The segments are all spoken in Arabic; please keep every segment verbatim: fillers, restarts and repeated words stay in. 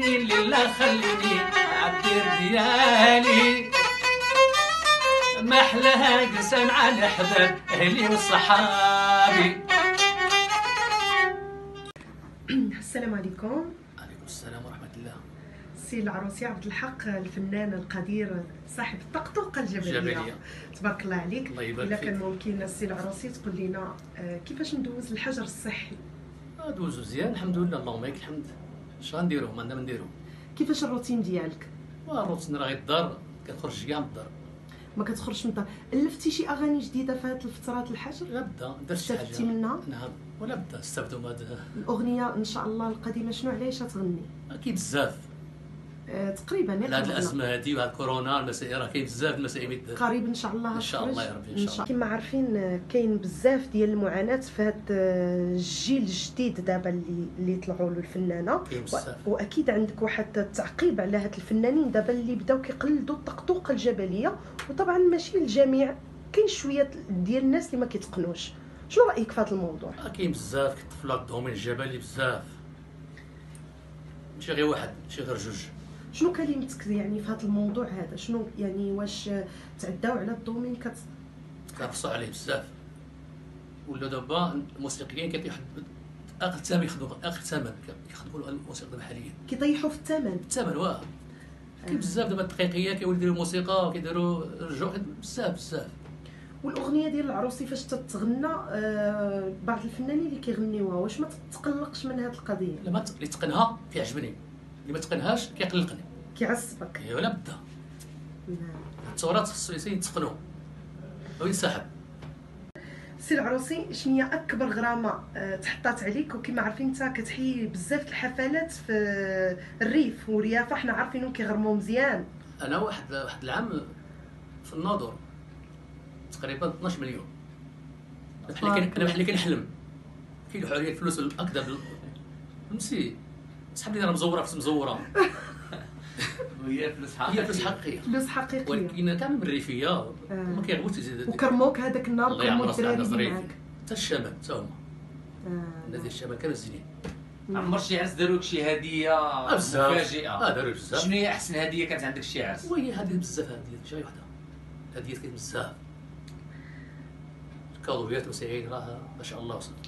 خليني لله خليني عالدير ديالي، ما احلاها جلسة مع الاحباب اهلي وصحابي. السلام عليكم. عليكم السلام ورحمة الله. السي العروسي عبد الحق الفنان القدير صاحب الطقطقه الجبليه. جبلية. تبارك الله عليك. الله يبارك الا فيك. كان ممكن السي العروسي تقول لنا كيفاش ندوز الحجر الصحي؟ دوزو مزيان الحمد لله، اللهم لك الحمد. اش غنديرو؟ ما عندنا ما نديرو. كيفاش الروتين ديالك؟ الروتين راه غير الدار، كنخرج كاع من الدار. ما كتخرجش من الدار. الفتي شي اغاني جديده في هذه الفترات الحجر؟ لا بدا درت شي حاجه. استفدتي منها؟ نعم ولا بدا استفدوا هذا. الاغنيه ان شاء الله القديمه شنو علاش تغني؟ اكيد بزاف. أه تقريبا ياك. هاد الازمه هادي وهاد كورونا المسائل راه كاين بزاف المسائل يدار. قريب ان شاء الله ان شاء الله يا ربي ان شاء الله. كما عارفين كاين بزاف ديال المعاناه في هذا الجيل الجديد دابا اللي اللي طلعوا له الفنانه، واكيد عندك واحد التعقيب على هاد الفنانين دابا اللي بداو كيقلدوا الطقطقه الجبليه، وطبعا ماشي الجميع، كاين شويه ديال الناس اللي ما كيتقنوش. شنو رايك في هذا الموضوع؟ كاين بزاف كيطفلوا الدومين الجبلي بزاف، ماشي غير واحد ماشي غير جوج. شنو كلمتك يعني في هذا الموضوع هذا؟ شنو يعني واش تعداو على الدومين كت كنقصوا عليه بزاف؟ ولا دابا الموسيقيين كيطيحوا اخر ثمن يخدموا اخر ثمن كيخدموا الموسيقى دابا حاليا كيطيحوا في الثمن. الثمن واه كاين بزاف دابا الدقيقيه كيوليو يديروا موسيقى وكيديروا رجوع بزاف بزاف. والاغنيه ديال العروسي فاش تتغنى آه بعض الفنانين اللي كيغنيوها واش ما تتقلقش من هذه القضيه؟ لا ما اللي تقنها كيعجبني، اللي ما تقنهاش كيقلقني كيعصبك. ايوا لا بدا. نعم. التصورات خصو يتقنوا وينسحب. سي العروسي شنو هي اكبر غرامه تحطات عليك؟ وكما عارفين انت كتحيي بزاف الحفلات في الريف وريافه، حنا عارفينهم كيغرموا مزيان. انا واحد واحد العام في الناظور تقريبا اثناش مليون. بحال اللي انا بحال اللي كنحلم كيلوحوا عليا الفلوس الاكدا فهمتي، سحب لي راه مزوره في مزوره وهي فلوس حقيقيه. هي فلوس حقيقيه فلوس حقيقيه ولكن كامل من الريفيه آه. ما كيغبوش يزيد. وكرموك هذاك النهار الله يعمر كرموا الدراري الدراري معاك حتى الشمال حتى هما آه. الناس الشمال كانوا زينين. عمر شي عرس داروا لك شي هديه مفاجئه؟ اه داروا بزاف. شنو هي احسن هديه كانت عندك شي عرس؟ وهي هذه بزاف هديات شي وحده هديات كاين بزاف الكاظوبيات وسعيد راه ما شاء الله وصل.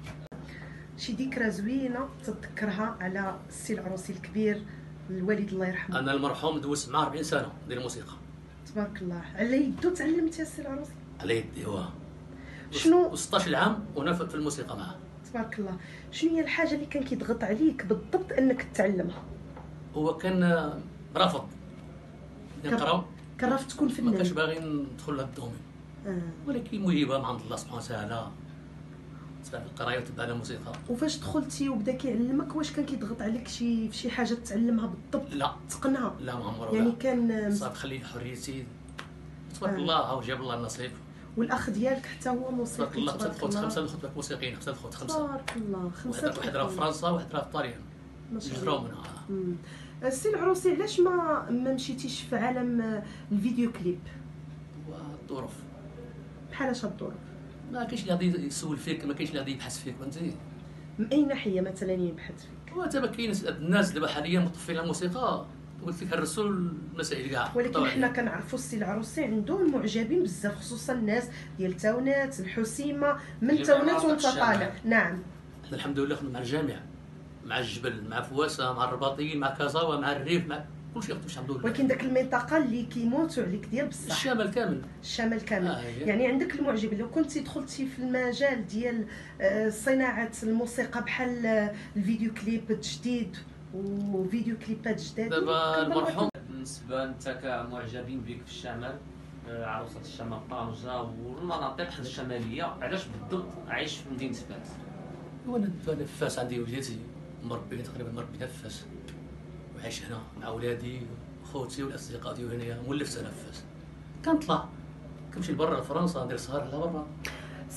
شي ذكرى زوينه تتذكرها على السي العروسي الكبير الوالد الله يرحمه؟ انا المرحوم دوزت معاه أربعين سنه ديال الموسيقى. تبارك الله. على يدو تعلمتي السي العروسي؟ على يدي واه. شنو ستطاش عام وانا في الموسيقى معاه. تبارك الله. شنو هي الحاجه اللي كان كيضغط عليك بالضبط انك تتعلمها؟ هو كان رافض نقرا، كان رافض تكون فنان، ما كانش باغي ندخل لهاد الدومين. آه. ولكن موهبه من عند الله سبحانه وتعالى، تبع القرايه وتبع الموسيقى. وفاش دخلتي وبدا كيعلمك واش كان كيضغط عليك شي شي حاجه تتعلمها بالضبط؟ لا تقنها؟ لا ما عمره. يعني كان صافي خلي حريتي تبارك الله، هاو جاب الله النصيب. والاخ ديالك حتى هو موسيقي؟ تبارك الله حتى الخوت خمسه الخوت موسيقيين، حتى الخوت خمسه. تبارك الله. خمسه. واحد راه في فرنسا وواحد راه في طاليان. ما شاء يجراو الله. منها. السي العروسي علاش ما ما مشيتيش في عالم الفيديو كليب؟ والظروف بحال اش الظروف؟ ما كاينش اللي غادي يسول فيك، ما كاينش اللي غادي يبحث فيك فهمتي. من اي ناحيه مثلا يبحث فيك؟ هو دابا كاين الناس دابا حاليا مطفين الموسيقى، قلت لك هرسوا المسائل كاع. ولكن حنا كنعرفوا السي العروسي عنده المعجبين بزاف، خصوصا الناس ديال تاونات الحسيمه، من تاونات وانت طالع. نعم. حنا الحمد لله خدمنا مع الجامع، مع الجبل، مع فواسه، مع الرباطيين، مع كازاوا، مع الريف، مع كلشي خدمت الحمد لله. ولكن داك المنطقه اللي كيموتوا عليك ديال بصح الشمال كامل. الشمال كامل. آه يعني عندك المعجبين. لو كنتي دخلتي في المجال ديال صناعه الموسيقى بحال الفيديو كليب التجديد وفيديو كليبات جداد، دابا المرحوم بالنسبه انت كمعجبين بك في الشمال، عروسه الشمال طنجه والمناطق الشماليه، علاش بالضبط عايش في مدينه فاس؟ وانا انا في فاس عندي وليداتي مربيين تقريبا مربيين في فاس، وعايش هنا مع ولادي وخوتي والاصدقاء ديالي هنايا، مولفت انا في فاس. كنطلع كنمشي لبرا لفرنسا ندير سهر على برا.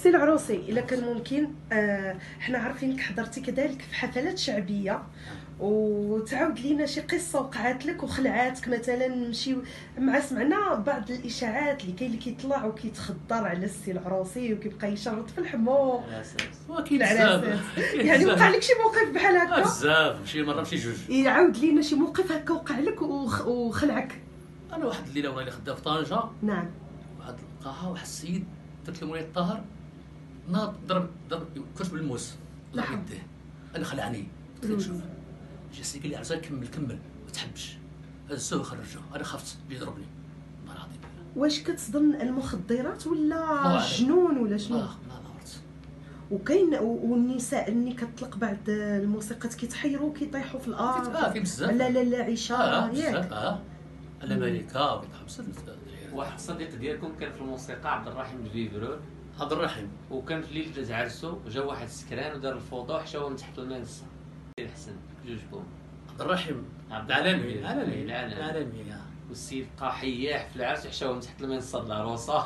سي العروسي الا كان ممكن، آه حنا عارفينك حضرتي كذلك في حفلات شعبيه، وتعاود لينا شي قصه وقعت لك وخلعاتك مثلا. نمشيو مع سمعنا بعض الاشاعات اللي كاين اللي كيطلع وكيتخدر على السي العروسي وكيبقى يشرط في الحمو واكيد العراسات. يعني وقع لك شي موقف بحال هكا؟ بزاف، شي مره ماشي جوج. يعاود لينا شي موقف هكا وقع لك وخ... وخلعك. انا واحد الليله وانا خدام في طنجه، نعم، واحد القاعه، واحد السيد درت له مولاي الطاهر، ناض ضرب ضرب كرش بالموس ضرب يديه. انا خلعني، قلت له شوف جاسي قال لي عرسان كمل كمل ما تحبش، هزوه خرجوه. انا خفت بيضربني والله العظيم. واش كتظن المخدرات ولا جنون ولا شنو؟ اه ما عرفت. وكاين والنساء اللي كتطلق بعض الموسيقات كيتحيروا كيطيحوا في الارض. اه كاين بزاف. لا لا لا عيشه اه ياك. بزاف. اه انا ملكه وكيطيحوا بزاف. واحد الصديق ديالكم كان في الموسيقى، عبد الرحيم الفيفرور، عبد الرحيم، وكان في ليله عرسو جا واحد السكران ودار الفوضى وحشاوه من تحت الماء نص. الحسن جوجكم عبد الرحيم عالمي عالمي عالمي عالمي. والسيد بقى حياح في العرس وحشاوه من تحت الماء نص العروسه.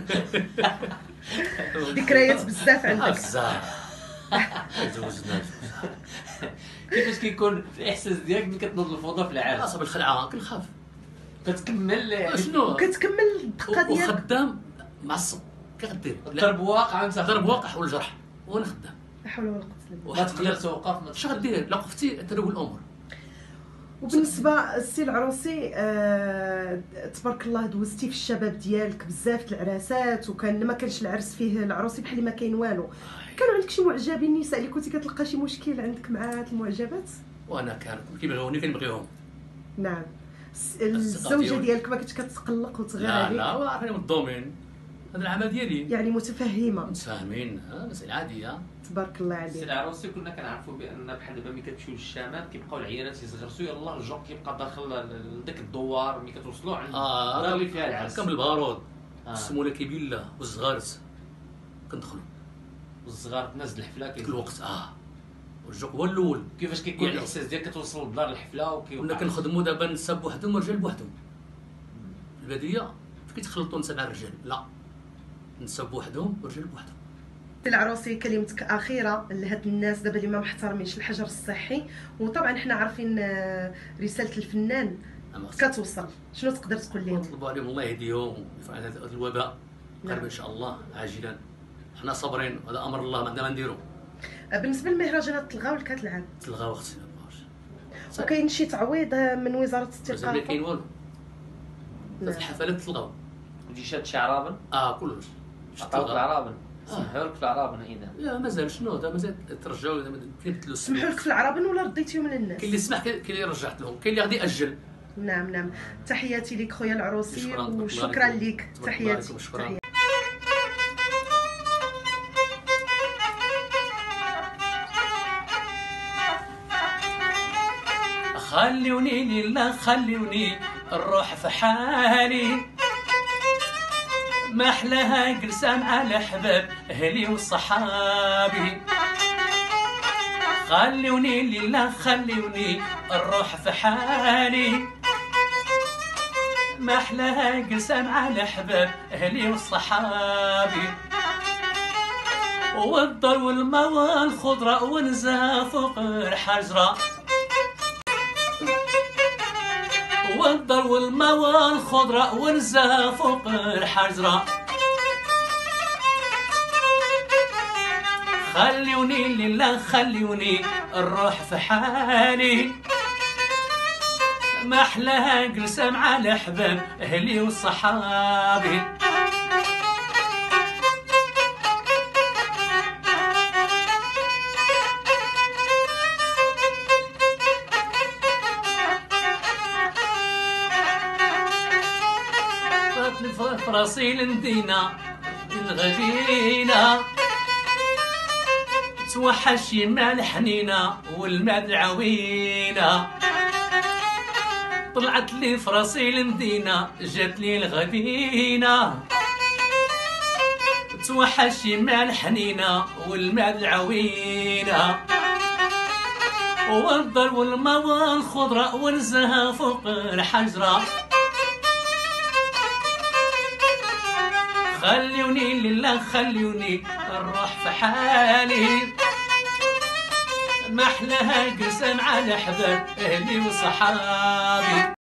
ذكريات بزاف عندك. بزاف جوزنا. كيفاش كيكون الاحساس ديالك ملي كتنوض الفوضى في العرس؟ اصاحبي الخلعه كنخاف. كتكمل شنو كتكمل الدقه ديالك وخدام معصب كغدير الضرب واقع انت ضرب واقع والجرح وانا خدام. لا حول ولا قوه الا بالله. ما تقدر توقف. ما اش غدير؟ لا وقفتي تروي الامور. وبالنسبه للسي العروسي، آه تبارك الله دوزتي في الشباب ديالك بزاف العراسات، وكان ما كانش العرس فيه العروسي بحال ما كاين والو. كانوا عندك شي معجبين النساء اللي كنتي كتلقى شي مشكل عندك مع هاد المعجبات؟ وانا كان كيبغيوني كنبغيهم. نعم. الزوجه ديالك ما كنتش كتقلق وتغير عليك؟ لا لا عارفين من الدومين، هذا العمل ديالي. يعني متفهمه متفاهمين، مسائل عاديه. تبارك الله عليك. السي العروسي كنا كنعرفوا بان بحال دابا ملي كتمشيو للشمال كيبقاو العيالات يزغرسوا، يلاه الجوق كيبقى داخل لديك الدوار ملي كتوصلوا عند اه اللي فيها العرس. كامل البارود آه. السموله كيبيلا والزغارت كندخلوا والصغار تنزل الحفله كل الوقت. اه والجوق هو الاول. كيفاش كيكون يعني الاحساس ديالك كتوصل لدار الحفله وكيوقع؟ كنا كنخدموا دابا النساء بوحدهم والرجال بوحدهم. الباديه كيتخلطوا النساء مع الرجال، لا النساء بوحدهم والرجال بوحدهم. العروسي كلمتك اخيره لهاد الناس دابا اللي ما محترمينش الحجر الصحي، وطبعا حنا عارفين رساله الفنان كتوصل، شنو تقدر تقول لهم؟ نطلبوا عليهم الله يهديهم ويرفع هذا الوباء قريب ان شاء الله عاجلا. حنا صابرين، هذا امر الله ما عندنا ما نديرو. بالنسبه للمهرجانات تلغاو لكات العام؟ تلغاو اختي. وكاين شي تعويض من وزاره الثقافه؟ ما كاين والو. هاد الحفلات تلغاو. وديشات شعرابن؟ اه كلش. عطاوك العرابن؟ سمحوا لك في العرابن هنا؟ لا مازال شنو دابا مازال ترجعوا كيبدلوا. سمحوا لك في العرابن ولا رديتيهم للناس؟ كاين اللي سمح كاين اللي رجعت لهم، كاين اللي غادي ياجل. نعم نعم. تحياتي لك خويا العروسي وشكرا لك. تحياتي. تحياتي. خلوني لله خلوني الروح في حالي، ما احلاها جلسان على حباب اهلي وصحابي. خلوني لله خلوني الروح في حالي، ما احلاها جلسان على حباب اهلي وصحابي. والضر والما والخضره ونزا فوق الحجره، والضر والما والخضره ونزا فوق الحجره. خلوني لله خلوني الروح في حالي، ما احلاها جلسة مع الاحباب اهلي وصحابي. فراسي لندينا الغدينا، توحش يما الحنينة والماء العوينة. طلعت لي فراسي لمدينة جات لي الغدينة، توحش يما الحنينة والماء العوينة. والضر والما والخضرة ونزها فوق الحجرة. خليوني لله خليوني نروح في حالي، ما احلاها قسم على احباب اهلي وصحابي.